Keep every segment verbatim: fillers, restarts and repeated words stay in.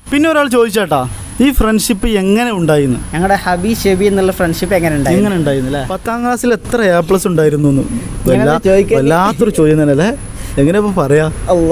പിന്നെ ഒരാൾ ചോദിച്ചേട്ടാ, ഈ ഫ്രണ്ട്ഷിപ്പ് എങ്ങനെ ഉണ്ടായിരുന്നു? ഞങ്ങളുടെ ഹബി ഷെബി എന്നുള്ള ഫ്രണ്ട്ഷിപ്പ് എങ്ങനെ ഉണ്ടായി എങ്ങനെ ഉണ്ടായിരുന്നു അല്ലേ? പത്താം ക്ലാസ്സിൽ എത്ര എ പ്ലസ് ഉണ്ടായിരുന്നു? വല്ലാത്തൊരു ചോദ്യം തന്നെ അല്ലേ? എങ്ങനെ ഇപ്പൊ പറയാ?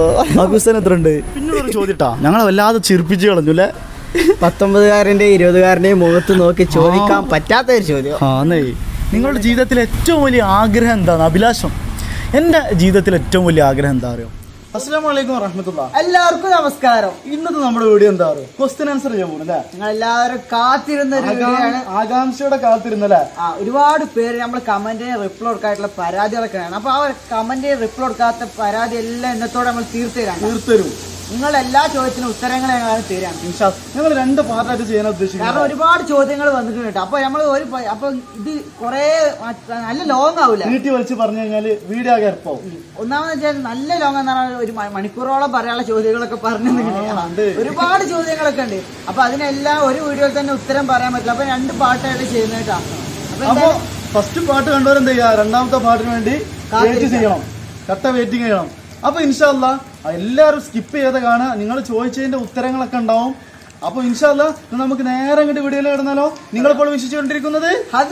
ഹബീസൻ എത്ര ഉണ്ട്? പിന്നെ ഒരു ചോദ്യട്ടാ, ഞങ്ങളെ വല്ലാതെ ചിരിപ്പിച്ച് കളഞ്ഞു അല്ലേ? പത്തൊമ്പതുകാരൻ്റെയും ഇരുപതുകാരൻ്റെയും മുഖത്ത് നോക്കി ചോദിക്കാൻ പറ്റാത്ത ഒരു ചോദ്യം. ആന്നേ. നിങ്ങളുടെ ജീവിതത്തിലെ ഏറ്റവും വലിയ ആഗ്രഹം എന്താണ്? അഭിലാഷം. എൻ്റെ ജീവിതത്തിലെ ഏറ്റവും വലിയ ആഗ്രഹം എന്താ അറിയോ? അസ്സലാമു അലൈക്കും വറഹ്മത്തുള്ളാഹി. എല്ലാവർക്കും നമസ്കാരം. ഇന്നത്തെ നമ്മുടെ വീഡിയോ എന്താ അറിയോ? ക്വസ്റ്റ്യൻ ആൻസർ ചെയ്യാൻ പോകും അല്ലേ? നിങ്ങൾ എല്ലാവരും കാത്തിരുന്ന ഒരു വീഡിയോയാണ്. ആകാംക്ഷയോടെ കാത്തിരുന്നല്ലേ? ആ ഒരുപാട് പേര് നമ്മൾ കമന്റിന് റിപ്ലൈ കൊടുക്കായിട്ടുള്ള പരാതികളൊക്കെ ആണ്. അപ്പൊ ആ കമന്റിന് റിപ്ലൈ കൊടുക്കാത്ത പരാതി എല്ലാം ഇന്നത്തോടെ നമ്മൾ തീർത്തു തരാം. തീർത്തരും. നിങ്ങളുടെ എല്ലാ ചോദ്യത്തിനും ഉത്തരങ്ങൾ ഞങ്ങൾ തരാം. ഞങ്ങൾ രണ്ട് പാർട്ടായിട്ട് ചെയ്യാൻ ഉദ്ദേശിക്കുന്നത്. കാരണം ഒരുപാട് ചോദ്യങ്ങൾ വന്നിട്ടുണ്ട്. അപ്പൊ നമ്മൾ ഒരു അപ്പൊ ഇത് കുറെ നല്ല ലോങ് ആവില്ല. വീട്ടിൽ വലിച്ച് പറഞ്ഞു കഴിഞ്ഞാല് വീഡിയോ ആകെ ഇറപ്പോ. ഒന്നാമെന്ന് വെച്ചാൽ നല്ല ലോങ് എന്ന് പറഞ്ഞാൽ ഒരു മണിക്കൂറോളം പറയാനുള്ള ചോദ്യങ്ങളൊക്കെ പറഞ്ഞു. ഒരുപാട് ചോദ്യങ്ങളൊക്കെ ഉണ്ട്. അപ്പൊ അതിനെല്ലാം ഒരു വീഡിയോയിൽ തന്നെ ഉത്തരം പറയാൻ പറ്റില്ല. അപ്പൊ രണ്ട് പാട്ടായിട്ട് ചെയ്യുന്നേട്ടാ. അപ്പൊ ഫസ്റ്റ് പാട്ട് കണ്ടവരെന്ത് ചെയ്യാ? രണ്ടാമത്തെ പാട്ടിന് വേണ്ടി വെയിറ്റ് ചെയ്യണം. കട്ട വെയിറ്റിംഗ് ചെയ്യണം. അപ്പൊ ഇൻഷാ അല്ലാ എല്ലാവരും സ്കിപ്പ് ചെയ്ത് കാണുക. നിങ്ങൾ ചോദിച്ചതിന്റെ ഉത്തരങ്ങളൊക്കെ ഉണ്ടാവും. അപ്പൊ ഇൻഷാ അല്ലാ നമുക്ക് നേരെ അങ്ങോട്ട് വീഡിയോയിൽ കിടന്നാലോ? നിങ്ങളിപ്പോൾ വീക്ഷിച്ചുകൊണ്ടിരിക്കുന്നത്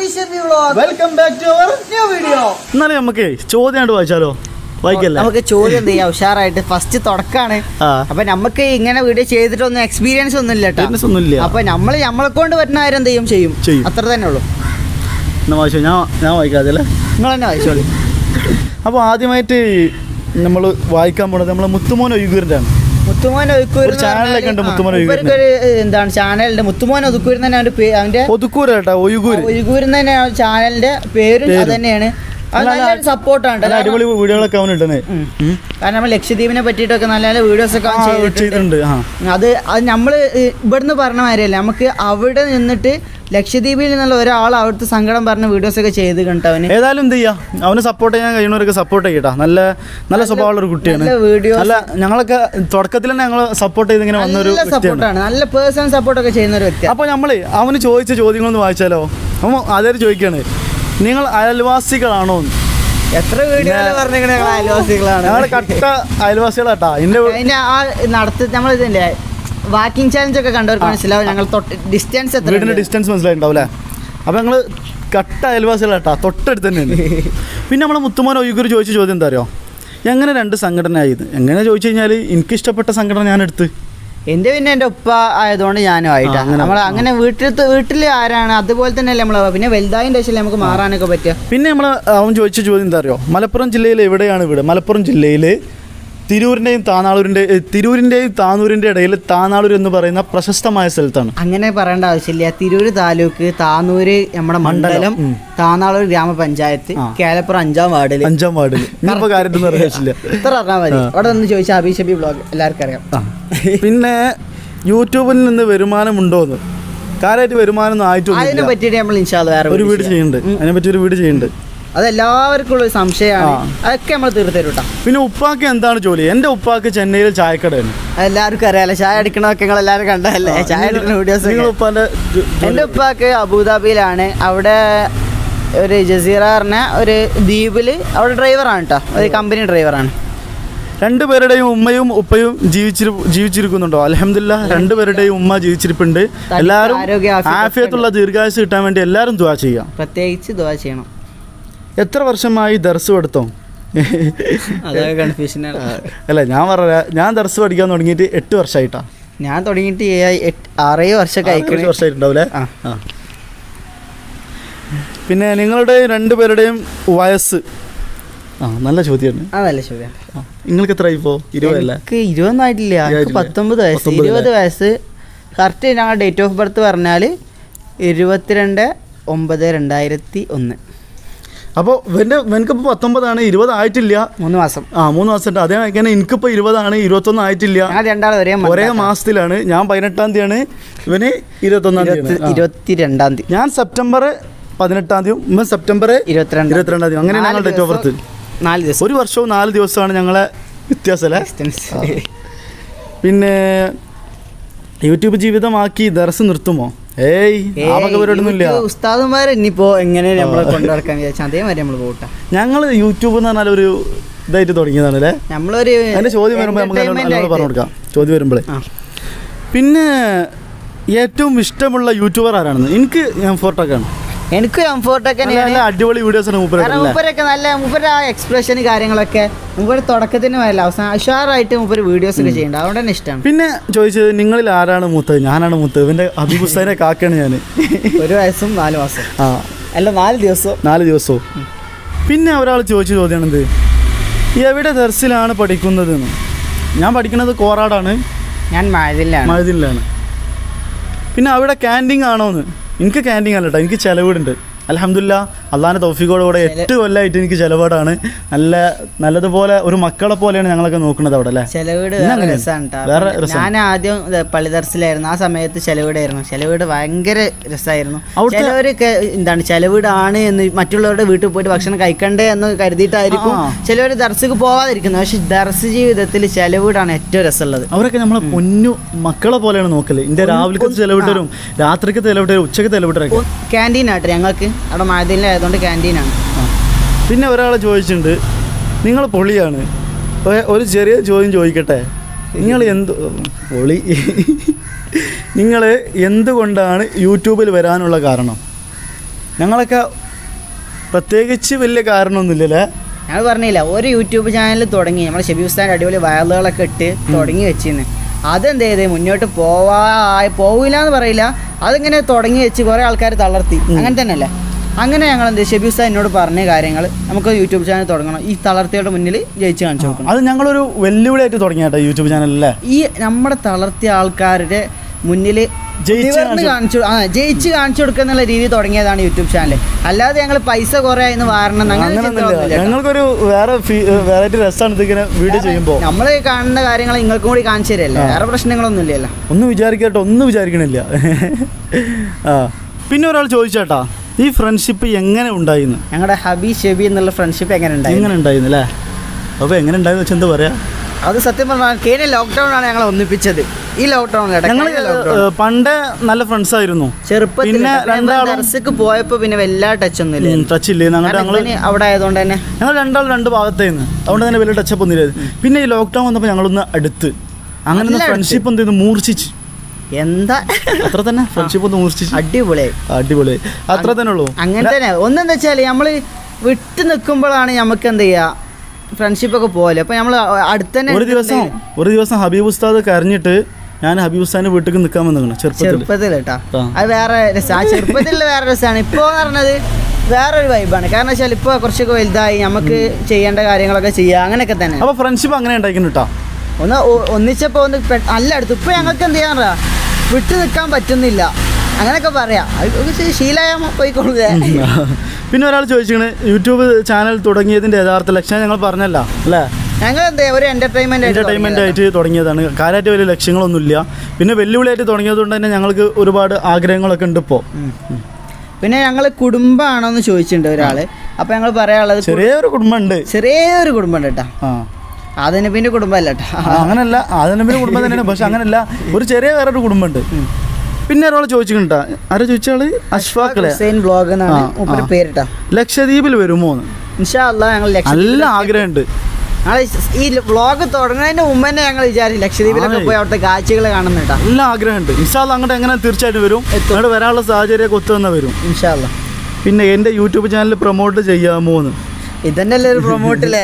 welcome back to our new video. എന്നാലും നമുക്ക് ചോദ്യം വായിച്ചാലോ? വായിക്കല്ലേ? നമുക്ക് ചോദ്യം എന്ത് ചെയ്യാം? ഉഷാറായിട്ട് ഫസ്റ്റ് തുടക്കാണ്. അപ്പൊ നമുക്ക് ഇങ്ങനെ വീഡിയോ ചെയ്തിട്ടൊന്നും എക്സ്പീരിയൻസ് ഒന്നും ഇല്ല കേട്ടോ. അപ്പൊ നമ്മള് നമ്മളെ കൊണ്ട് പറ്റുന്ന കാര്യം എന്ത് ചെയ്യും ചെയ്യും അത്ര തന്നെ ഉള്ളൂ. എന്നാ വായിച്ചോ? ഞാൻ ഞാൻ വായിക്കാതെ അല്ലേ? നിങ്ങൾ തന്നെ വായിച്ചോളൂ. അപ്പോൾ ആദ്യമായിട്ട് നമ്മൾ വായിക്കാൻ പോണത് നമ്മളെ മുത്തുമോൻ ഒഴുകൂരിന്റെ ആണ്. മുത്തുമോൻ ഒതുക്കൂർ ചാനലൊക്കെ ഉണ്ട്. മുത്തുമോൻ എന്താണ് ചാനലിന്റെ മുത്തുമോൻ ഒതുക്കൂർ തന്നെ അവന്റെ അവന്റെ ഒതുക്കൂർ കേട്ടോ. ഒഴുകൂർ ഒഴുകൂർ തന്നെയാണ് ചാനലിന്റെ പേരും അത് തന്നെയാണ്. സപ്പോർട്ടാണ്. അടിപൊളി വീഡിയോകളൊക്കെ അവൻ ഇടുന്നത്. കാരണം നമ്മൾ ലക്ഷദ്വീപിനെ പറ്റിയിട്ടൊക്കെ നല്ല നല്ല വീഡിയോസ് ഒക്കെ ചെയ്തിട്ടുണ്ട്. അത് അത് നമ്മള് ഇവിടുന്ന് പറഞ്ഞ മാതിരിയല്ല, നമുക്ക് അവിടെ നിന്നിട്ട് ലക്ഷദ്വീപിൽ നിന്നുള്ള ഒരാൾ അവിടുത്തെ സങ്കടം പറഞ്ഞ വീഡിയോസ് ഒക്കെ ചെയ്ത് കണ്ടു. അവന് ഏതായാലും എന്ത് ചെയ്യാം, അവന് സപ്പോർട്ട് ചെയ്യാൻ കഴിയുന്നവരൊക്കെ സപ്പോർട്ട് ചെയ്യട്ടാ. നല്ല നല്ല സ്വഭാവമുള്ള ഒരു കുട്ടിയാണ്. വീഡിയോ അല്ല, ഞങ്ങളൊക്കെ തുടക്കത്തിൽ തന്നെ ഞങ്ങൾ സപ്പോർട്ട് ചെയ്ത് ഇങ്ങനെ വന്നൊരു സപ്പോർട്ടാണ്. നല്ല പേഴ്സണൽ സപ്പോർട്ടൊക്കെ ചെയ്യുന്ന ഒരു വ്യക്തി. അപ്പോൾ നമ്മള് അവന് ചോദിച്ച ചോദ്യങ്ങളൊന്ന് വായിച്ചാലോ? അവൻ അതേ ചോദിക്കാണ്, നിങ്ങൾ അയൽവാസികളാണോ? എത്ര വീഡിയോ പറഞ്ഞ അയൽവാസികളാണ്? ഞങ്ങള് കട്ട അയൽവാസികളാട്ടാ. ഇതിന്റെ ആ നടത്തി നമ്മൾ ഇതിന്റെ വാക്കിംഗ് ചാലഞ്ച് ഒക്കെ കണ്ടവർക്ക് മനസ്സിലാവും. ഞങ്ങൾ ഡിസ്റ്റൻസ് വീടിന്റെ ഡിസ്റ്റൻസ് മനസ്സിലായിട്ടുണ്ടാവില്ലേ? അപ്പോൾ ഞങ്ങൾ കട്ട അയൽവാസികളാട്ടാ, തൊട്ടടുത്ത് തന്നെയാണ്. പിന്നെ നമ്മളെ മുത്തുമോൻ ഒഴുകൂർ ചോദിച്ച ചോദ്യം എന്താ അറിയോ? എങ്ങനെ രണ്ട് സംഘടന ആയത്? എങ്ങനെ ചോദിച്ചു കഴിഞ്ഞാൽ എനിക്കിഷ്ടപ്പെട്ട സംഘടന ഞാൻ എടുത്ത് എൻ്റെ പിന്നെ എൻ്റെ ഉപ്പ ആയതുകൊണ്ട് ഞാനും ആയിട്ടാണ്. നമ്മൾ അങ്ങനെ വീട്ടിലത്തെ വീട്ടിൽ ആരാണ് അതുപോലെ തന്നെയല്ലേ നമ്മൾ. പിന്നെ വലുതായതിൻ്റെ ശേഷം നമുക്ക് മാറാനൊക്കെ പറ്റുക. പിന്നെ നമ്മൾ അവൻ ചോദിച്ച ചോദ്യം എന്താ അറിയോ? മലപ്പുറം ജില്ലയിൽ എവിടെയാണ് വീട്? മലപ്പുറം ജില്ലയിൽ തിരൂരിൻ്റെയും താനാളൂരിൻ്റെ തിരൂരിൻ്റെയും താനൂരിൻ്റെ ഇടയിൽ താനാളൂർ എന്ന് പറയുന്ന പ്രശസ്തമായ സ്ഥലത്താണ്. അങ്ങനെ പറയേണ്ട ആവശ്യമില്ല. തിരൂർ താലൂക്ക്, താനൂര് നമ്മുടെ മണ്ഡലം, താനാളൂർ ഗ്രാമപഞ്ചായത്ത്, കേലപ്പുറം അഞ്ചാം വാർഡിൽ അഞ്ചാം വാർഡിൽ ഇപ്പൊ കാര്യത്തിൽ അറിയില്ല. ഇത്ര പറഞ്ഞാൽ മതി. അവിടെ ഒന്ന് ചോദിച്ചാൽ അബി ഷബി ബ്ലോഗ് എല്ലാവർക്കും അറിയാം. പിന്നെ യൂട്യൂബിൽ നിന്ന് വരുമാനമുണ്ടോന്ന്? കാര്യമായിട്ട് വരുമാനം ഒന്നും ആയിട്ടില്ല. അതിനെ പറ്റിയിട്ട് നമ്മൾ ഇൻഷാ അല്ലാഹ് വേറെ ഒരു വീഡിയോ ചെയ്യുന്നുണ്ട്. അതിനെ പറ്റി ഒരു വീഡിയോ ചെയ്യുന്നുണ്ട്. അതെല്ലാവർക്കും ഉള്ള സംശയമാണ്. അതൊക്കെ നമ്മൾ തീർത്തരൂട്ടാ. പിന്നെ ഉപ്പാക്ക് എന്താണ് ജോലി? എൻ്റെ ഉപ്പാക്ക് ചെന്നൈയിൽ ചായക്കടയാണ്. എല്ലാവർക്കും അറിയാലോ. ചായ അടിക്കണമൊക്കെ നിങ്ങൾ എല്ലാവരും കണ്ടതല്ലേ? ചായ അടിക്കുന്ന വീഡിയോസ്. എൻ്റെ ഉപ്പാക്ക് അബുദാബിയിലാണ്. അവിടെ ഒരു ജസീറ പറഞ്ഞ ഒരു ദ്വീപിൽ അവിടെ ഡ്രൈവറാണ് കേട്ടോ. ഒരു കമ്പനി ഡ്രൈവറാണ്. രണ്ടുപേരുടെയും ഉമ്മയും ഉപ്പയും ജീവിച്ചിരി ജീവിച്ചിരിക്കുന്നുണ്ടോ? അൽഹംദുലില്ലാഹ് രണ്ടുപേരുടെയും ഉമ്മ ജീവിച്ചിരിപ്പുണ്ട്. എല്ലാവരും ആഫിയത്തുള്ള ദീർഘായുസ് കിട്ടാൻ വേണ്ടി എല്ലാവരും ദുആ ചെയ്യാം. പ്രത്യേകിച്ച് ദുആ ചെയ്യണം. എത്ര വർഷമായി ദർസ് പഠിത്തോ? അതൊക്കെ കൺഫ്യൂഷനാണ്. അല്ല, ഞാൻ പറയാ, ഞാൻ ദർസ് പഠിക്കാൻ തുടങ്ങിയിട്ട് എട്ട് വർഷമായിട്ടാ. ഞാൻ തുടങ്ങിയിട്ട് ആറേ വർഷമൊക്കെ ആയിക്കണേ വർഷമായിട്ടുണ്ടാവില്ലേ? ആ. പിന്നെ നിങ്ങളുടെ രണ്ടുപേരുടെയും വയസ്സ്? ആ, നല്ല ചോദ്യമാണ്. ആ, നല്ല ചോദ്യമാണ്. നിങ്ങൾക്ക് എത്ര ഇപ്പോ? ഇരുപതല്ലേ? ഇരുപതൊന്നും ആയിട്ടില്ല. പത്തൊമ്പത് വയസ്സ്. ഇരുപത് വയസ്സ് കറക്റ്റ്. ഞങ്ങൾ ഡേറ്റ് ഓഫ് ബർത്ത് പറഞ്ഞാൽ ഇരുപത്തിരണ്ട് ഒമ്പത് രണ്ടായിരത്തി ഒന്ന്. അപ്പോൾ എൻ്റെ എനിക്കിപ്പോൾ പത്തൊമ്പതാണ്, ഇരുപത് ആയിട്ടില്ല. മൂന്ന് മാസം. ആ, മൂന്ന് മാസം ഉണ്ട്. അതേ അങ്ങനെ എനിക്കിപ്പോൾ ഇരുപതാണ്, ഇരുപത്തൊന്നും ആയിട്ടില്ല. രണ്ടാളും ഒരേ ഒരേ മാസത്തിലാണ്. ഞാൻ പതിനെട്ടാം തീയതിയാണ്, ഇവന് ഇരുപത്തൊന്നാം തീയതി ഇരുപത്തിരണ്ടാം തീയതി. ഞാൻ സെപ്റ്റംബർ പതിനെട്ടാം തീയതി, ഇവൻ സെപ്റ്റംബർ ഇരുപത്തിരണ്ട് ഇരുപത്തിരണ്ടാം തീയതി. അങ്ങനെ ഞങ്ങൾ ഡേറ്റ് ഓഫ് ബർത്ത്. നാല് ദിവസം, ഒരു വർഷവും നാല് ദിവസമാണ് ഞങ്ങളെ വ്യത്യാസം അല്ലേ? പിന്നെ യൂട്യൂബ് ജീവിതമാക്കി ദർസ് നിർത്തുമോ? ഏയ്, ഉസ്താദുമാർ ഇനിയിപ്പോ എങ്ങനെ നമ്മളെ കൊണ്ടുനടക്കാൻ വിചാരിച്ചാൽ അതേമാതിരി നമ്മൾ പോട്ടെ. ഞങ്ങൾ യൂട്യൂബ് എന്ന് പറഞ്ഞാൽ ഒരു ഇതായിട്ട് തുടങ്ങിയതാണ് അല്ലേ? നമ്മളൊരു അതിന്റെ ചോദ്യം വരുമ്പോൾ നമുക്ക് പറഞ്ഞു കൊടുക്കാം. ചോദ്യം വരുമ്പോഴേ പിന്നെ ഏറ്റവും ഇഷ്ടമുള്ള യൂട്യൂബർ ആരാണെന്ന്? എനിക്ക് എം ഫോർട്ടൊക്കെയാണ്. എനിക്ക് കംഫോർട്ടൊക്കെ നല്ല അടിപൊളി വീഡിയോസ് ആണ് മൂപ്പര്. മൂപ്പരൊക്കെ നല്ല മൂപ്പര് ആ എക്സ്പ്രഷൻ കാര്യങ്ങളൊക്കെ മൂപ്പര് തുടക്കത്തിന് വരില്ല, അവസാനം ഉഷാറായിട്ട് മൂപ്പര് വീഡിയോസ് ഒക്കെ ചെയ്യുന്നുണ്ട്, അതുകൊണ്ട് തന്നെ ഇഷ്ടമാണ്. പിന്നെ ചോദിച്ചത് നിങ്ങളിൽ ആരാണ് മൂത്തത്? ഞാനാണ് മൂത്തത്. ഇവന്റെ അഭിപുസ്തകനെ കാക്കാണ് ഞാൻ. ഒരു വയസ്സും നാല് മാസം. ആ അല്ല നാല് ദിവസവും നാല് ദിവസവും പിന്നെ ഒരാൾ ചോദിച്ച ചോദ്യമാണെന്ത്, എവിടെ ദർസിലാണ് പഠിക്കുന്നതെന്ന്. ഞാൻ പഠിക്കുന്നത് കോറാടാണ്. ഞാൻ മഴതിലാണ്. മഴതിലാണ്. പിന്നെ അവിടെ ക്യാൻറ്റീൻ ആണോന്ന്? എനിക്ക് ക്യാൻറ്റീൻ അല്ല കേട്ടോ, എനിക്ക് ചിലവീടുണ്ട്. അൽഹംദുലില്ലാ അള്ളാഹിൻ്റെ തൗഫീഖോടുകൂടെ എട്ട് കൊല്ലമായിട്ട് എനിക്ക് ചിലവീടാണ്. നല്ല നല്ലതുപോലെ ഒരു മക്കളെ പോലെയാണ് ഞങ്ങളൊക്കെ നോക്കുന്നത് അവിടെ അല്ലേ. ചിലവീട് വേറെ രസമാണ്. ഞാൻ ആദ്യം പള്ളിദർസിലായിരുന്നു, ആ സമയത്ത് ചിലവീടായിരുന്നു. ചിലവീട് ഭയങ്കര രസമായിരുന്നു. ചിലവരൊക്കെ എന്താണ് ചിലവീടാണ് എന്ന് മറ്റുള്ളവരുടെ വീട്ടിൽ പോയിട്ട് ഭക്ഷണം കഴിക്കണ്ടേ എന്ന് കരുതിയിട്ടായിരിക്കും ചിലവർ ദർസിക്ക് പോവാതിരിക്കുന്നത്. പക്ഷെ ദർസ് ജീവിതത്തിൽ ചിലവീടാണ് ഏറ്റവും രസമുള്ളത്. അവരൊക്കെ നമ്മളെ പൊന്നു മക്കളെ പോലെയാണ് നോക്കല്. എൻ്റെ രാവിലത്തെ ചിലവിട്ടരും രാത്രിക്ക് ചിലവിട്ടരും ഉച്ചക്ക് ചിലവിട്ടരൊക്കെ. ക്യാൻറ്റീൻ ആട്ടെ ഞങ്ങൾക്ക് അവിടെ മഴതിലായതുകൊണ്ട് ക്യാൻറ്റീനാണ്. പിന്നെ ഒരാളെ ചോദിച്ചിട്ടുണ്ട്, നിങ്ങൾ പൊളിയാണ്. ഒരു ചെറിയ ചോദ്യം ചോദിക്കട്ടെ, നിങ്ങൾ എന്ത് പൊളി നിങ്ങൾ എന്തുകൊണ്ടാണ് യൂട്യൂബിൽ വരാനുള്ള കാരണം? ഞങ്ങളൊക്കെ പ്രത്യേകിച്ച് വലിയ കാരണമൊന്നുമില്ലല്ലേ. ഞങ്ങൾ പറഞ്ഞില്ല, ഒരു യൂട്യൂബ് ചാനൽ തുടങ്ങി നമ്മൾ ഷെബി ഉസ്താദിൻ്റെ അടിപൊളി വയലുകളൊക്കെ ഇട്ട് തുടങ്ങി വെച്ചിരുന്നു. അതെന്ത് ചെയ്ത് മുന്നോട്ട് പോവാ പോവില്ല എന്ന് പറയില്ല, അതിങ്ങനെ തുടങ്ങി വെച്ച് കുറേ ആൾക്കാർ തളർത്തി. അങ്ങനെ തന്നെയല്ലേ. അങ്ങനെ ഞങ്ങൾ എന്ത് ഷെബി ഉസ്താദ് എന്നോട് പറഞ്ഞ കാര്യങ്ങൾ നമുക്ക് യൂട്യൂബ് ചാനൽ തുടങ്ങണം, ഈ തളർത്തിയുടെ മുന്നിൽ ജയിച്ച് കാണിച്ചു കൊടുക്കണം. അത് ഞങ്ങളൊരു വെല്ലുവിളിയായിട്ട് തുടങ്ങിയാട്ടോ യൂട്യൂബ് ചാനലല്ലേ. ഈ നമ്മുടെ തളർത്തിയ ആൾക്കാരുടെ മുന്നിൽ കാണിച്ചു ആ ജയിച്ച് കാണിച്ചു കൊടുക്കുക എന്നുള്ള രീതി തുടങ്ങിയതാണ് യൂട്യൂബ് ചാനൽ. അല്ലാതെ ഞങ്ങൾ പൈസ കുറേ എന്ന് വാരണം ഞങ്ങൾക്കൊരു വേറെ വെറൈറ്റി രസമാണ് ഇതിങ്ങനെ വീഡിയോ ചെയ്യുമ്പോൾ. നമ്മൾ കാണുന്ന കാര്യങ്ങൾ നിങ്ങൾക്കും കൂടി കാണിച്ചു തരല്ലേ, വേറെ പ്രശ്നങ്ങളൊന്നും ഇല്ലല്ലോ. ഒന്നും വിചാരിക്കട്ടോ, ഒന്നും വിചാരിക്കണില്ല. ആ പിന്നെ ഒരാൾ ചോദിച്ചേട്ടാ, ഈ ഫ്രണ്ട്ഷിപ്പ് എങ്ങനെ ഉണ്ടായിരുന്നു? ഞങ്ങളുടെ ഹബി ഷെബി എന്നുള്ള ഫ്രണ്ട്ഷിപ്പ് എങ്ങനെ ഉണ്ടായി എങ്ങനെ ഉണ്ടായിരുന്നു അല്ലേ? അപ്പോൾ എങ്ങനെ ഉണ്ടായെന്ന് വെച്ചാൽ എന്താ പറയാ, അത് സത്യം പറഞ്ഞാൽ കഴിഞ്ഞ ലോക്ക്ഡൗൺ ആണ് ഞങ്ങൾ ഒന്നിപ്പിച്ചത്. ഈ ലോക്ക്ഡൗൺ ഞങ്ങൾ പണ്ട് നല്ല ഫ്രണ്ട്സ് ആയിരുന്നു ചെറുപ്പത്തിൽ. പിന്നെ ദർസിക്ക് പോയപ്പോൾ പിന്നെ വല്ല ടച്ച് ഒന്നുമില്ല, ടച്ച് ഇല്ലേ. ഞങ്ങൾ അവിടെ ആയതുകൊണ്ട് തന്നെ ഞങ്ങൾ രണ്ടാൾ രണ്ട് ഭാഗത്തായിരുന്നു, അതുകൊണ്ട് തന്നെ വലിയ ടച്ചപ്പ് ഒന്നുമില്ല. പിന്നെ ഈ ലോക്ക്ഡൗൺ വന്നപ്പോൾ ഞങ്ങളൊന്ന് അടുത്ത് അങ്ങനെ ഫ്രണ്ട്ഷിപ്പ് എന്ത് ചെയ്തു മൂർച്ഛിച്ച്. എന്താ അത്ര തന്നെ ഫ്രണ്ട്ഷിപ്പ് ഒന്ന് മൂർച്ഛിച്ച് അടിപൊളിയായി അടിപൊളിയായി അത്ര തന്നെ ഉള്ളൂ. അങ്ങനെ തന്നെ. ഒന്നെന്താ വെച്ചാൽ നമ്മൾ വിട്ട് നിൽക്കുമ്പോഴാണ് നമുക്ക് എന്ത് ചെയ്യുക ഫ്രണ്ട്ഷിപ്പ് ഒക്കെ പോലെ. അപ്പോൾ നമ്മൾ അടുത്തന്നെ ഒരു ദിവസം ഒരു ദിവസം ഹബീബ് ഉസ്താദ് കരഞ്ഞിട്ട് ഞാൻ ഹബീബ് ഉസ്താദിന്റെ വീട്ടിൽ നിൽക്കാൻ വന്നിരിക്കണം ചെറുപ്പത്തിൽ കേട്ടോ. അത് വേറെ രസം, ആ ചെറുപ്പത്തിലുള്ള വേറെ രസമാണ്. ഇപ്പോൾ എന്ന് പറഞ്ഞത് വേറൊരു വൈബാണ്. കാരണം വെച്ചാൽ ഇപ്പോൾ കുറച്ചൊക്കെ വലുതായി, നമുക്ക് ചെയ്യേണ്ട കാര്യങ്ങളൊക്കെ ചെയ്യുക, അങ്ങനെയൊക്കെ തന്നെ. അപ്പോൾ ഫ്രണ്ട്ഷിപ്പ് അങ്ങനെ ഉണ്ടായിരിക്കുന്നു കേട്ടോ. ഒന്ന് ഒന്നിച്ചപ്പോൾ ഒന്ന് നല്ല അടുത്ത്. ഇപ്പോൾ ഞങ്ങൾക്ക് എന്ത് ചെയ്യാറാ വിട്ടു നിൽക്കാൻ പറ്റുന്നില്ല, അങ്ങനെയൊക്കെ പറയാം. ശീലമായാൽ പോയിക്കൊള്ളുക. പിന്നെ ഒരാൾ ചോദിച്ചിങ്ങനെ യൂട്യൂബ് ചാനൽ തുടങ്ങിയതിന്റെ യഥാർത്ഥ ലക്ഷ്യം ഞങ്ങൾ പറഞ്ഞല്ല അല്ലേ. ഞങ്ങൾ എന്താ ഒരു എന്റർടൈൻമെന്റ് എന്റർടൈൻമെന്റ് ആയിട്ട് തുടങ്ങിയതാണ്. കാര്യമായിട്ട് വലിയ ലക്ഷ്യങ്ങളൊന്നുമില്ല. പിന്നെ വെല്ലുവിളിയായിട്ട് തുടങ്ങിയത് കൊണ്ട് തന്നെ ഞങ്ങൾക്ക് ഒരുപാട് ആഗ്രഹങ്ങളൊക്കെ ഉണ്ട് ഇപ്പോൾ. പിന്നെ ഞങ്ങൾ കുടുംബമാണോന്ന് ചോദിച്ചിട്ടുണ്ട് ഒരാള്. അപ്പൊ ഞങ്ങൾ പറയാനുള്ളത് ചെറിയൊരു കുടുംബമുണ്ട്. ചെറിയൊരു കുടുംബമുണ്ട് കേട്ടോ. അതിന് പിന്നെ കുടുംബമല്ല കേട്ടോ. അങ്ങനല്ല, അതിന് പിന്നെ കുടുംബം തന്നെയാണ്. പക്ഷെ അങ്ങനല്ല, ഒരു ചെറിയ വേറൊരു കുടുംബമുണ്ട്. പിന്നെ ഒരാൾ ചോദിച്ചിട്ടുണ്ടാ, ആരാ ചോദിച്ചാള് അഷ്ഫാഖ് ബ്ലോഗ് എന്നാണ് പേരിട്ടാ. ലക്ഷദ്വീപിൽ വരുമോ എന്ന്? ഇൻഷാ അല്ലാഹ് ഞങ്ങൾ നല്ല ആഗ്രഹമുണ്ട്. ഈ വ്ളോഗ് തുടങ്ങുന്നതിന് മുമ്പ് തന്നെ ഞങ്ങൾ വിചാരിച്ചു ലക്ഷദ്വീപിലൊക്കെ പോയി അവിടുത്തെ കാഴ്ചകൾ കാണുന്നുണ്ട്. നല്ല ആഗ്രഹമുണ്ട്. ഇൻഷാ അല്ലാഹ് അങ്ങോട്ട് എങ്ങനെ തീർച്ചയായിട്ടും വരും. അങ്ങോട്ട് വരാനുള്ള സാഹചര്യമൊക്കെ ഒത്തു തന്നെ വരും ഇൻഷാ അല്ലാഹ്. പിന്നെ എൻ്റെ യൂട്യൂബ് ചാനൽ പ്രൊമോട്ട് ചെയ്യാമോ എന്ന്? ഇതന്നെയല്ലേ ഒരു പ്രൊമോട്ടില്ലേ.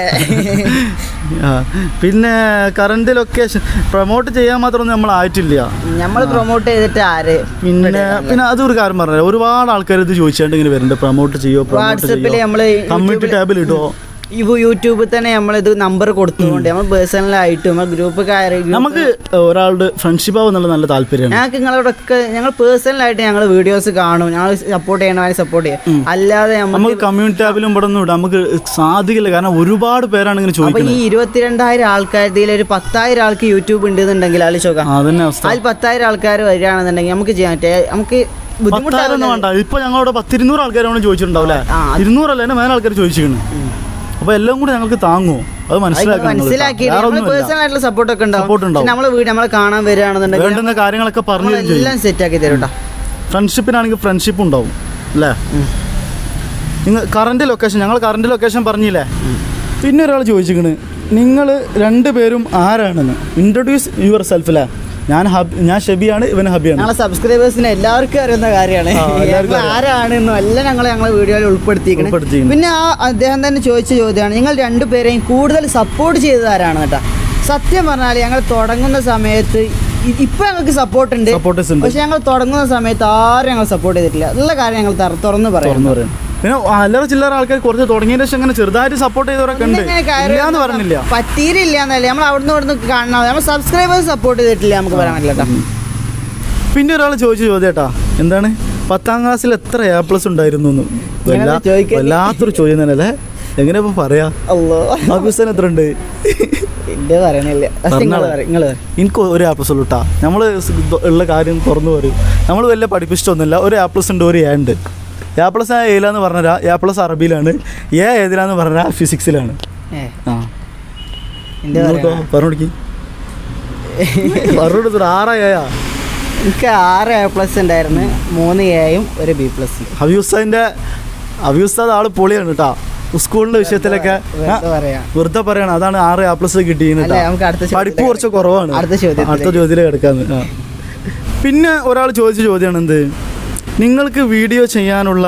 പിന്നെ കറണ്ട് ലൊക്കേഷൻ പ്രൊമോട്ട് ചെയ്യാൻ മാത്രമൊന്നും നമ്മൾ ആയിട്ടില്ല. നമ്മൾ പ്രൊമോട്ട് ചെയ്തിട്ട് ആര് പിന്നെ പിന്നെ അതൊരു കാര്യം പറഞ്ഞത് ഒരുപാട് ആൾക്കാർ ഇത് ചോദിച്ചാണ്ട് ഇങ്ങനെ വരുന്നുണ്ട്, പ്രൊമോട്ട് ചെയ്യോ വാട്സപ്പിൽ നമ്മൾ കമ്മ്യൂണിറ്റി ടാബിൽ ഇടോ. ഇപ്പോൾ യൂട്യൂബിൽ തന്നെ നമ്മളിത് നമ്പർ കൊടുത്തുകൊണ്ട് നമ്മൾ പേഴ്സണലായിട്ടും നമ്മൾ ഗ്രൂപ്പ് കയറി നമുക്ക് ഒരാളുടെ ഫ്രണ്ട്ഷിപ്പ് ആവും എന്നുള്ള നല്ല താല്പര്യമാണ്. ഞങ്ങൾക്ക് നിങ്ങളോടൊക്കെ ഞങ്ങൾ പേഴ്സണലായിട്ട് ഞങ്ങൾ വീഡിയോസ് കാണും, ഞങ്ങൾ സപ്പോർട്ട് ചെയ്യണവരെ സപ്പോർട്ട് ചെയ്യും. അല്ലാതെ നമുക്ക് കമ്മ്യൂണിറ്റി ടാബിലും ഇവിടെ ഒന്നും ഇടാം നമുക്ക് സാധിക്കില്ല. കാരണം ഒരുപാട് പേരാണ് ഇങ്ങനെ ചോദിക്കുന്നത്. ഈ ഇരുപത്തിരണ്ടായിരം ആൾക്കാരിൽ ഒരു പത്തായിരം ആൾക്ക് യൂട്യൂബ് ഉണ്ടെന്നുണ്ടെങ്കിൽ അതിൽ ചോക്കാം. അതിൽ പത്തായിരം ആൾക്കാർ വരികയാണെന്നുണ്ടെങ്കിൽ നമുക്ക് ചെയ്യാൻ പറ്റേ നമുക്ക് ബുദ്ധിമുട്ടൊന്നും വേണ്ട. ഇപ്പൊ ഞങ്ങളോട് പത്തിരുന്നൂറ് ആൾക്കാരാണ് ചോദിച്ചിട്ടുണ്ടാവില്ലേ, ഇരുന്നൂറല്ല എന്നെ മേലെ ആൾക്കാർ ചോദിച്ചിരിക്കുന്നു. അപ്പൊ എല്ലാം കൂടി ഞങ്ങൾക്ക് താങ്ങുമോ അത് മനസ്സിലാക്കി സപ്പോർട്ട് ഒക്കെ ഉണ്ടാവും. നമ്മളെ വീട് നമ്മളെ കാണാൻ വരികയാണെന്നുണ്ടെങ്കിൽ വേണ്ടുന്ന കാര്യങ്ങളൊക്കെ പറഞ്ഞു എല്ലാം സെറ്റ് ആക്കി തരും. ഫ്രണ്ട്ഷിപ്പിനാണെങ്കിൽ ഫ്രണ്ട്ഷിപ്പ് ഉണ്ടാവും അല്ലേ. നിങ്ങൾ കറണ്ട് ലൊക്കേഷൻ ഞങ്ങൾ കറണ്ട് ലൊക്കേഷൻ പറഞ്ഞില്ലേ. പിന്നെ ഒരാൾ ചോദിച്ചിരിക്കണ്, നിങ്ങൾ രണ്ടുപേരും ആരാണെന്ന്? ഇൻട്രൊഡ്യൂസ് യുവർ സെൽഫ് അല്ലേ. ഞാൻ ഹബ് ഞാൻ ഷെബിയാണ്, ഇവൻ ഹബിയാണ്. ഞങ്ങളെ സബ്സ്ക്രൈബേഴ്സിന് എല്ലാവർക്കും അറിയുന്ന കാര്യമാണ് ആരാണെന്നും എല്ലാം ഞങ്ങൾ ഞങ്ങളെ വീഡിയോയിൽ ഉൾപ്പെടുത്തിയിരിക്കുന്നത്. പിന്നെ ആ അദ്ദേഹം തന്നെ ചോദിച്ച ചോദ്യമാണ്, നിങ്ങൾ രണ്ടുപേരെയും കൂടുതൽ സപ്പോർട്ട് ചെയ്തത് ആരാണ് കേട്ടോ. സത്യം പറഞ്ഞാൽ ഞങ്ങൾ തുടങ്ങുന്ന സമയത്ത് ഇപ്പം ഞങ്ങൾക്ക് സപ്പോർട്ട് ഉണ്ട്, പക്ഷെ ഞങ്ങൾ തുടങ്ങുന്ന സമയത്ത് ആരും ഞങ്ങൾ സപ്പോർട്ട് ചെയ്തിട്ടില്ല. ഉള്ള കാര്യം ഞങ്ങൾ തുറന്ന് പറയാം. പിന്നെ അല്ലറ ചില്ലറ ആൾക്കാർ കുറച്ച് തുടങ്ങിയതിന് ശേഷം അങ്ങനെ ചെറുതായിട്ട് സപ്പോർട്ട് ചെയ്തവരൊക്കെ ഉണ്ട്, ഇല്ലാന്ന് പറഞ്ഞില്ല, പറ്റിയില്ല എന്നല്ലേ. നമ്മൾ അവിടുന്ന് ഇവിടുന്ന് കാണണം, നമ്മൾ സബ്സ്ക്രൈബേഴ്സ് സപ്പോർട്ട് ചെയ്തിട്ടില്ല നമുക്ക് പറയാൻ പറ്റില്ല. പിന്നെ ഒരാൾ ചോദിച്ചു ചോദ്യേട്ടാ, എന്താണ് പത്താം ക്ലാസ്സിൽ എത്ര എ പ്ലസ് ഉണ്ടായിരുന്നു എന്ന്. വല്ലാത്തൊരു ചോദ്യം തന്നെ അല്ലേ, എങ്ങനെ ഇപ്പൊ പറയാ. അഭിസ്ഥാനം എത്ര ഉണ്ട്? എനിക്ക് ഒരു എ പ്ലസ് ഉള്ളൂ കേട്ടാ. നമ്മള് ഉള്ള കാര്യം തുറന്നു പറയും, നമ്മൾ വലിയ പഠിപ്പിച്ചിട്ടൊന്നുമില്ല. ഒരു എ പ്ലസ് ഉണ്ട്, ഒരു എ ഉണ്ട്. എ പ്ലസ് ഏലാന്ന് പറഞ്ഞാൽ എ പ്ലസ് അറബിയിലാണ്, എ ഏതിലാന്ന് പറഞ്ഞാൽ ഫിസിക്സിലാണ്. ആ പറഞ്ഞോടിക്ക് പറഞ്ഞോട് ആറാ ഏയാ. എനിക്ക് ആറ് എ പ്ലസ് ഉണ്ടായിരുന്നു, മൂന്ന് എയും ഒരു ബി പ്ലസ്. ഹബീഉസ്താദിന്റെ ഹബീഉസ്താദ് ആള് പൊളിയാണ് കേട്ടാ. സ്കൂളിന്റെ വിഷയത്തിലൊക്കെ വെറുതെ പറയണം, അതാണ് ആറ് എ പ്ലസ് കിട്ടിയത്. പഠിപ്പ് കുറച്ച് കുറവാണ്. അടുത്ത ചോദ്യത്തിലേക്ക് കിടക്കാന്ന്. പിന്നെ ഒരാൾ ചോദിച്ച ചോദ്യമാണ് എന്ത്, നിങ്ങൾക്ക് വീഡിയോ ചെയ്യാനുള്ള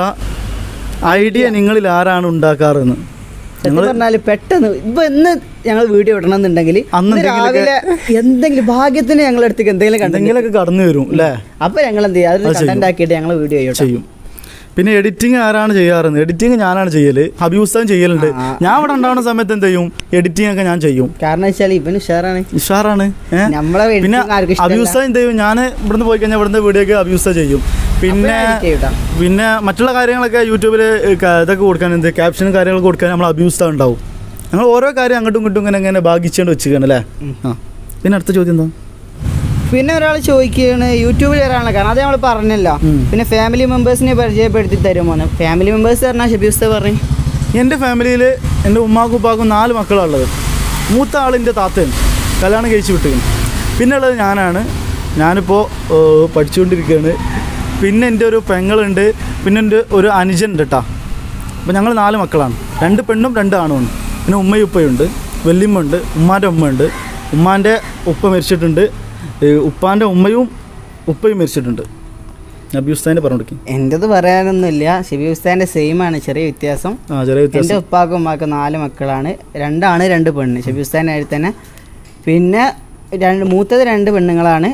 ഐഡിയ നിങ്ങളിൽ ആരാണ് ഉണ്ടാക്കാറെന്ന്. പറഞ്ഞാല് പെട്ടെന്ന് ഇപ്പൊ ഇന്ന് ഞങ്ങൾ വീഡിയോ ഇടണം എന്നുണ്ടെങ്കിൽ അന്ന് രാവിലെ എന്തെങ്കിലും ഭാഗ്യത്തിന് ഞങ്ങളുടെ അടുത്തേക്ക് എന്തെങ്കിലും എന്തെങ്കിലുമൊക്കെ കടന്നു വരും അല്ലേ, അപ്പൊ ഞങ്ങൾ എന്ത് ചെയ്യും, അതിൽ കണ്ടന്റ് ആക്കിയിട്ട് ഞങ്ങൾ വീഡിയോ ചെയ്യും. പിന്നെ എഡിറ്റിംഗ് ആരാണ് ചെയ്യാറെന്ന്. എഡിറ്റിംഗ് ഞാനാണ് ചെയ്യല്, ഹബീഉസ്താദ് ചെയ്യലുണ്ട്. ഞാൻ ഇവിടെ ഉണ്ടാവുന്ന സമയത്ത് എന്ത് ചെയ്യും, എഡിറ്റിംഗ് ഒക്കെ ഞാൻ ചെയ്യും. കാരണം വെച്ചാൽ ഇവന് ഉഷാറാണ് ഉഷാറാണ് പിന്നെ ഹബീഉസ്താദ് എന്ത് ചെയ്യും, ഞാൻ ഇവിടുന്ന് പോയി കഴിഞ്ഞാൽ ഇവിടുന്ന് വീഡിയോ ഒക്കെ ഹബീഉസ്താദ് ചെയ്യും. പിന്നെ പിന്നെ മറ്റുള്ള കാര്യങ്ങളൊക്കെ യൂട്യൂബിൽ ഇതൊക്കെ കൊടുക്കാൻ, എന്ത് ക്യാപ്ഷനും കാര്യങ്ങളൊക്കെ കൊടുക്കാൻ നമ്മൾ ഹബീഉസ്താദ് ഉണ്ടാവും. ഞങ്ങൾ ഓരോ കാര്യം അങ്ങോട്ടും ഇങ്ങോട്ടും ഇങ്ങനെ ഇങ്ങനെ ഭാഗിച്ചുകൊണ്ട് വെച്ചിരിക്കണം അല്ലേ. ആ പിന്നെ അടുത്ത ചോദ്യം എന്താ. പിന്നെ ഒരാൾ ചോദിക്കുകയാണ് യൂട്യൂബിൽ വരാനുള്ള കാരണം, അത് നമ്മൾ പറഞ്ഞല്ലോ. പിന്നെ ഫാമിലി മെമ്പേഴ്സിനെ പരിചയപ്പെടുത്തി തരുമോന്ന്. ഫാമിലി മെമ്പേഴ്സ് പറഞ്ഞാൽ ഷബീഉസ്താദ് പറഞ്ഞു. എൻ്റെ ഫാമിലിയിൽ എൻ്റെ ഉമ്മാക്കും ഉപ്പാക്കും നാല് മക്കളാണുള്ളത്. മൂത്ത ആളിൻ്റെ താത്തയാണ്, കല്യാണം കഴിച്ച് വിട്ടിരിക്കുന്നു. പിന്നെ ഉള്ളത് ഞാനാണ്, ഞാനിപ്പോൾ പഠിച്ചുകൊണ്ടിരിക്കുകയാണ്. പിന്നെ എൻ്റെ ഒരു പെങ്ങളുണ്ട്, പിന്നെ എൻ്റെ ഒരു അനുജനുണ്ട് കേട്ടോ. അപ്പോൾ ഞങ്ങൾ നാല് മക്കളാണ്, രണ്ട് പെണ്ണും രണ്ട് ആണുമാണ്. പിന്നെ ഉമ്മയും ഉപ്പയുണ്ട്, വല്യമ്മ ഉണ്ട്, ഉമ്മാൻ്റെ ഉമ്മ ഉണ്ട്. ഉമ്മാൻ്റെ ഉപ്പ മരിച്ചിട്ടുണ്ട്, ഉപ്പാൻ്റെ ഉമ്മയും ഉപ്പയും മരിച്ചിട്ടുണ്ട്. ഹബീഉസ്താദിനെ പറഞ്ഞു കൊടുക്കും. എൻ്റെത് പറയാനൊന്നുമില്ല, ഷബീഉസ്താദിൻ്റെ സെയിം ആണ്, ചെറിയ വ്യത്യാസം. ആ ചെറിയ വ്യത്യാസം. എൻ്റെ ഉപ്പാക്കും ഉമ്മാക്കും നാല് മക്കളാണ്, രണ്ടാണ് രണ്ട് പെണ്ണ്. ഷബീഉസ്താദിനായി തന്നെ. പിന്നെ രണ്ട് മൂത്തത് രണ്ട് പെണ്ണുങ്ങളാണ്,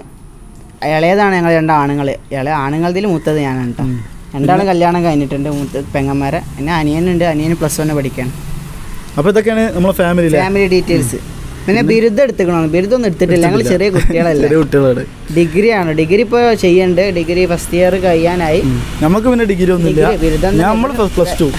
ഇളയതാണ് ഞങ്ങൾ രണ്ട് ആണുങ്ങൾ. ഇളയ ആണുങ്ങളതിൽ മൂത്തത് ഞാനാണ് കേട്ടോ. രണ്ടാളും കല്യാണം കഴിഞ്ഞിട്ടുണ്ട്, മൂത്ത പെങ്ങന്മാരെ. പിന്നെ അനിയനുണ്ട്, അനിയന് പ്ലസ് വണ്ണ് പഠിക്കാണ്. അപ്പോൾ ഇതൊക്കെയാണ് നമ്മളെ ഫാമിലി ഫാമിലി ഡീറ്റെയിൽസ്. പിന്നെ ബിരുദം എടുത്തുക്കണോ? ബിരുദം ഒന്നും എടുത്തിട്ടില്ല, ഞങ്ങൾ ചെറിയ കുട്ടികളല്ല. കുട്ടികളാണ്. ഡിഗ്രിയാണ്, ഡിഗ്രി ഇപ്പോൾ ചെയ്യണ്ട്. ഡിഗ്രി ഫസ്റ്റ് ഇയർ കഴിയാനായി. നമുക്ക് പിന്നെ ഡിഗ്രി ഒന്നുമില്ല, നമ്മൾ പ്ലസ് ടു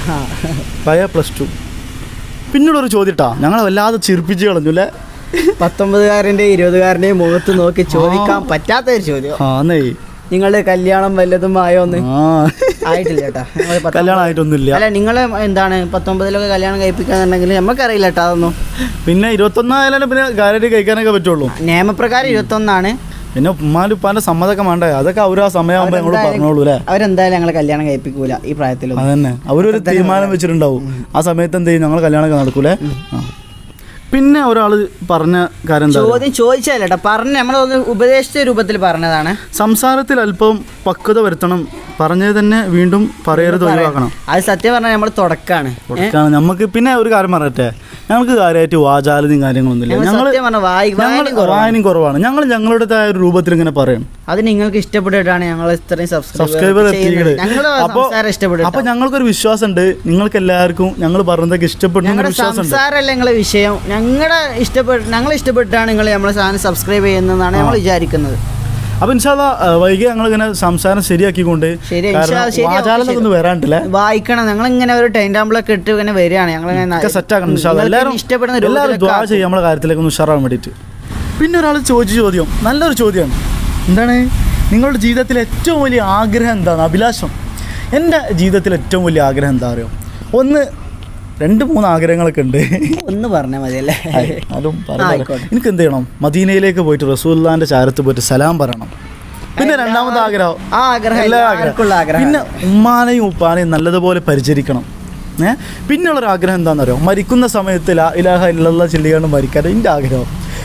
പഴയ പ്ലസ് ടു. പിന്നീടൊരു ചോദ്യട്ടാ, ഞങ്ങളെ വല്ലാതെ ചിരിപ്പിച്ച് കളഞ്ഞു അല്ലേ. പത്തൊമ്പതുകാരൻ്റെ ഇരുപതുകാരൻ്റെയും മുഖത്ത് നോക്കി ചോദിക്കാൻ പറ്റാത്തൊരു ചോദ്യം. നിങ്ങളുടെ കല്യാണം വല്ലതും ആയോന്ന്? ആയിട്ടില്ല ചേട്ടാ, കല്യാണം ആയിട്ടൊന്നുമില്ല. അല്ല നിങ്ങൾ എന്താണ് പത്തൊമ്പതിലൊക്കെ കല്യാണം കഴിപ്പിക്കാന്നുണ്ടെങ്കിൽ നമുക്കറിയില്ല കേട്ടോ അതൊന്നും. പിന്നെ ഇരുപത്തൊന്നായാലും പിന്നെ കാര്യമായിട്ട് കഴിക്കാനൊക്കെ പറ്റുള്ളൂ. നിയമപ്രകാരം ഇരുപത്തൊന്നാണ്. പിന്നെ ഉമ്മാൻ്റെ ഉപ്പാൻ്റെ സമ്മതമൊക്കെ വേണ്ടേ, അതൊക്കെ അവർ ആ സമയമാകുമ്പോൾ ഞങ്ങൾ പറഞ്ഞോളൂ അല്ലേ. അവരെന്തായാലും ഞങ്ങൾ കല്യാണം കഴിപ്പിക്കൂല ഈ പ്രായത്തിൽ. അതന്നെ, അവരൊരു തീരുമാനം വെച്ചിട്ടുണ്ടാവും. ആ സമയത്ത് എന്ത് ചെയ്യും, ഞങ്ങൾ കല്യാണമൊക്കെ നടക്കൂലേ. പിന്നെ ഒരാൾ പറഞ്ഞ കാര്യം ചോദ്യം ചോദിച്ചാലേട്ടാ, പറഞ്ഞ നമ്മളൊന്ന് ഉപദേശിച്ച രൂപത്തിൽ പറഞ്ഞതാണ്. സംസാരത്തിൽ അല്പം പക്വത വരുത്തണം, പറഞ്ഞത് തന്നെ വീണ്ടും പറയരുത്, ഒഴിവാക്കണം. അത് സത്യം പറഞ്ഞാൽ നമ്മൾ തുടക്കാണ് തുടക്കാണ് നമുക്ക്. പിന്നെ ഒരു കാര്യം പറയട്ടെ, ഞങ്ങൾക്ക് കാര്യമായിട്ട് വാചാലതയും കാര്യങ്ങളൊന്നുമില്ല. ഞങ്ങൾ വായനയും കുറവാണ്. ഞങ്ങൾ ഞങ്ങളുടേതായ ഒരു രൂപത്തിൽ ഇങ്ങനെ പറയണം. അത് നിങ്ങൾക്ക് ഇഷ്ടപ്പെട്ടിട്ടാണ് ഞങ്ങൾ ഇത്രയും സബ്സ്ക്രൈബർ എത്തിയത്. അപ്പൊ ഞങ്ങൾക്കൊരു വിശ്വാസമുണ്ട്, നിങ്ങൾക്ക് എല്ലാവർക്കും ഞങ്ങൾ പറഞ്ഞതൊക്കെ ഇഷ്ടപ്പെടുന്ന വിശ്വാസം. സംസാരമല്ല നിങ്ങളെ വിഷയം, ഞങ്ങളുടെ ഇഷ്ടപ്പെട്ട് ഞങ്ങൾ ഇഷ്ടപ്പെട്ടാണ് നിങ്ങൾ നമ്മളെ സാധനം സബ്സ്ക്രൈബ് ചെയ്യുന്നതാണ് ഞങ്ങൾ വിചാരിക്കുന്നത്. അപ്പൊ ഇൻഷാ അല്ലാഹ് വൈകി ഞങ്ങളിങ്ങനെ സംസാരം ശരിയാക്കിക്കൊണ്ട് വരാണ്ടില്ല, വായിക്കണം. ഞങ്ങൾ ഇങ്ങനെ ഒരു ടൈം ടേബിളൊക്കെ ഇട്ട് ഇങ്ങനെ വരികയാണ്. ഞങ്ങൾ സെറ്റ് ആക്കണം. എല്ലാവരും ഇഷ്ടപ്പെടുന്ന എല്ലാവരും ദ്വാ ചെയ്യാം നമ്മളെ കാര്യത്തിലേക്ക് ഒന്ന് ഉഷാറാൻ വേണ്ടിയിട്ട്. പിന്നെ ഒരാൾ ചോദിച്ച ചോദ്യം നല്ലൊരു ചോദ്യമാണ്, എന്താണ് നിങ്ങളുടെ ജീവിതത്തിലെ ഏറ്റവും വലിയ ആഗ്രഹം എന്താണ്, അഭിലാഷം? എൻ്റെ ജീവിതത്തിലെ ഏറ്റവും വലിയ ആഗ്രഹം എന്താ അറിയോ? ഒന്ന് രണ്ട് മൂന്ന് ആഗ്രഹങ്ങളൊക്കെ ഉണ്ട്, ഒന്ന് പറഞ്ഞാൽ മതിയല്ലേ. അതും എനിക്ക് എന്ത് ചെയ്യണം, മദീനയിലേക്ക് പോയിട്ട് റസൂലുള്ളാഹിന്റെ ചാരത്ത് പോയിട്ട് സലാം പറയണം. പിന്നെ രണ്ടാമത്തെ ആഗ്രഹം, എല്ലാ ആഗ്രഹം പിന്നെ ഉമ്മാനെയും ഉപ്പാനെയും നല്ലതുപോലെ പരിചരിക്കണം. ഏഹ് പിന്നെയുള്ളൊരു ആഗ്രഹം എന്താണെന്ന് അറിയോ, മരിക്കുന്ന സമയത്ത് ലാ ഇലാഹ ഇല്ലല്ലാഹ് ചൊല്ലിയാണ് മരിക്കാൻ എൻ്റെ ആഗ്രഹം.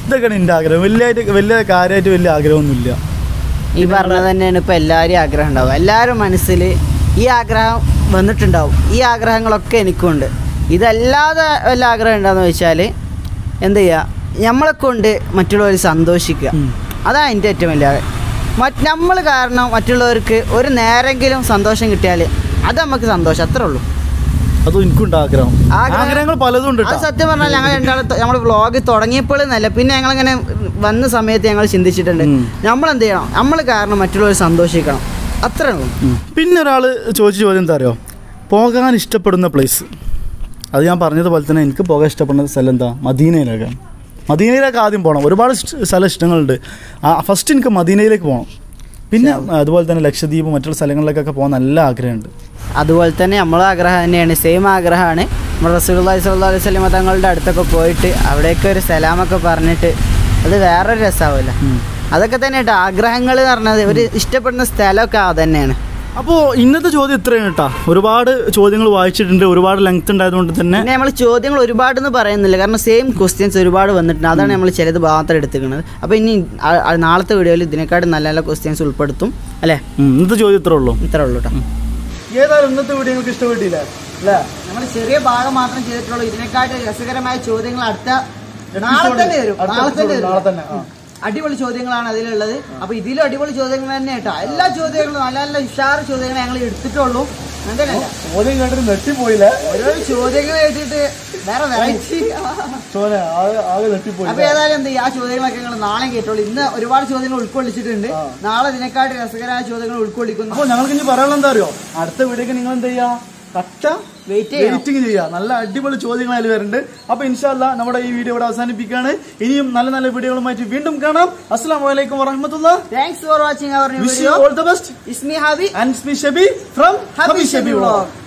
ഇതൊക്കെയാണ് എൻ്റെ ആഗ്രഹം. വലിയായിട്ട് വലിയ കാര്യമായിട്ട് വലിയ ആഗ്രഹമൊന്നുമില്ല. ഈ പറഞ്ഞത് തന്നെയാണ് ഇപ്പം എല്ലാവരും ആഗ്രഹം ഉണ്ടാവും. എല്ലാവരും മനസ്സിൽ ഈ ആഗ്രഹം വന്നിട്ടുണ്ടാവും. ഈ ആഗ്രഹങ്ങളൊക്കെ എനിക്കുണ്ട്. ഇതല്ലാതെ വല്ല ആഗ്രഹം ഉണ്ടാകുന്ന വെച്ചാൽ എന്ത് ചെയ്യുക, നമ്മളെ കൊണ്ട് മറ്റുള്ളവർ സന്തോഷിക്കുക. അതാണ് എൻ്റെ ഏറ്റവും വലിയ ആഗ്രഹം. മറ്റ് നമ്മൾ കാരണം മറ്റുള്ളവർക്ക് ഒരു നേരെങ്കിലും സന്തോഷം കിട്ടിയാൽ അത് നമുക്ക് സന്തോഷം, അത്രേ ഉള്ളൂ. അതും എനിക്കുണ്ട് ആഗ്രഹം. ആഗ്രഹങ്ങൾ പലതും ഉണ്ട്. അത് സത്യം പറഞ്ഞാൽ ഞങ്ങൾ രണ്ടാൾ നമ്മൾ വ്ളോഗ് തുടങ്ങിയപ്പോൾ എന്നല്ല, പിന്നെ ഞങ്ങളിങ്ങനെ വന്ന സമയത്ത് ഞങ്ങൾ ചിന്തിച്ചിട്ടുണ്ട് നമ്മളെന്ത് ചെയ്യണം, നമ്മൾ കാരണം മറ്റുള്ളവർ സന്തോഷിക്കണം, അത്രേ ഉള്ളൂ. പിന്നെ ഒരാൾ ചോദിച്ച ചോദ്യം എന്താ അറിയോ, പോകാൻ ഇഷ്ടപ്പെടുന്ന പ്ലേസ്. അത് ഞാൻ പറഞ്ഞതുപോലെ തന്നെ എനിക്ക് പോകാൻ ഇഷ്ടപ്പെടുന്ന സ്ഥലം എന്താ, മദീനയിലേക്കാണ്. മദീനയിലേക്ക് ആദ്യം പോകണം. ഒരുപാട് സ്ഥലം ഇഷ്ടങ്ങളുണ്ട്. ഫസ്റ്റ് എനിക്ക് മദീനയിലേക്ക് പോകണം. പിന്നെ അതുപോലെ തന്നെ ലക്ഷദ്വീപ് മറ്റുള്ള സ്ഥലങ്ങളിലേക്കൊക്കെ പോകാൻ നല്ല ആഗ്രഹമുണ്ട്. അതുപോലെ തന്നെ നമ്മളെ ആഗ്രഹം തന്നെയാണ്, സെയിം ആഗ്രഹമാണ്. നമ്മൾ റസൂലുള്ളാഹി സ്വല്ലല്ലാഹു അലൈഹി വസല്ലം തങ്ങളുടെ അടുത്തൊക്കെ പോയിട്ട് അവിടെയൊക്കെ ഒരു സലാമൊക്കെ പറഞ്ഞിട്ട് അത് വേറൊരു രസമാവില്ല. അതൊക്കെ തന്നെ കേട്ടോ ആഗ്രഹങ്ങൾ എന്ന് പറഞ്ഞത്. ഒരു ഇഷ്ടപ്പെടുന്ന സ്ഥലമൊക്കെ അത് തന്നെയാണ്. അപ്പോൾ ഇന്നത്തെ ചോദ്യം ഇത്രയാണ് കേട്ടോ. ഒരുപാട് ചോദ്യങ്ങൾ വായിച്ചിട്ടുണ്ട്, ഒരുപാട് ലെങ്ത് ഉണ്ടായതുകൊണ്ട് തന്നെ നമ്മൾ ചോദ്യങ്ങൾ ഒരുപാടെന്ന് പറയുന്നില്ല, കാരണം സെയിം ക്വസ്റ്റ്യൻസ് ഒരുപാട് വന്നിട്ടുണ്ട്. അതാണ് നമ്മൾ ചിലത് ഭാഗത്ത് എടുത്തിരിക്കുന്നത്. അപ്പോൾ ഇനി നാളത്തെ വീഡിയോയിൽ ഇതിനെക്കാട്ടും നല്ല നല്ല ക്വസ്റ്റ്യൻസ് ഉൾപ്പെടുത്തും അല്ലേ. ഇന്നത്തെ ചോദ്യം ഇത്രേ ഉള്ളൂ ഇത്രേ ഉള്ളൂ കേട്ടോ. ഏതായാലും ഇന്നത്തെ വീഡിയോ നിങ്ങൾക്ക് ഇഷ്ടപ്പെട്ടില്ല അല്ലേ? നമ്മൾ ചെറിയ ഭാഗം മാത്രം ചെയ്തിട്ടുള്ളൂ. ഇതിനെക്കാട്ടും രസകരമായ ചോദ്യങ്ങൾ അടുത്ത നാളെ തന്നെ വരും. നാളെ തന്നെ നാളെ തന്നെ അടിപൊളി ചോദ്യങ്ങളാണ് അതിലുള്ളത്. അപ്പൊ ഇതിലും അടിപൊളി ചോദ്യങ്ങൾ തന്നെ കേട്ടോ. എല്ലാ ചോദ്യങ്ങളും നല്ല നല്ല ഉഷാറ് ചോദ്യങ്ങൾ ഞങ്ങൾ എടുത്തിട്ടുള്ളൂ. അങ്ങനെയല്ല ചോദ്യം കേട്ടിട്ട് നെട്ടിപ്പോയില്ല. ഓരോ ചോദ്യങ്ങൾ കേട്ടിട്ട് വേറെ വെറൈറ്റി ആകെ നെട്ടിപ്പോയി. അപ്പൊ ഏതായാലും എന്ത് ചെയ്യും, ആ ചോദ്യങ്ങളൊക്കെ നിങ്ങൾ നാളെ കേട്ടോളൂ. ഇന്ന് ഒരുപാട് ചോദ്യങ്ങൾ ഉൾക്കൊള്ളിച്ചിട്ടുണ്ട്. നാളെ ഇതിനെക്കാട്ടി രസകരമായ ചോദ്യങ്ങൾ ഉൾക്കൊള്ളിക്കുന്നു. അപ്പൊ ഞങ്ങൾക്ക് ഇനി പറയാനുള്ള എന്താ അറിയോ, അടുത്ത വീഡിയോക്ക് നിങ്ങൾ എന്താ ചെയ്യാ, കട്ട വെയിറ്റിംഗ് ചെയ്യുക. നല്ല അടിപൊളി ചോദ്യങ്ങൾ അതിൽ വരുന്നുണ്ട്. അപ്പൊ ഇൻഷാ അല്ലാഹ് നമ്മുടെ ഈ വീഡിയോ ഇവിടെ അവസാനിപ്പിക്കുകയാണ്. ഇനിയും നല്ല നല്ല വീഡിയോകളുമായിട്ട് വീണ്ടും കാണാം. അസ്സലാമു അലൈക്കും വറഹ്മത്തുള്ളാഹി. Thanks for watching our wish you all the best. Ismi Habi and Ismi Shabi from Habi Shabi vlog.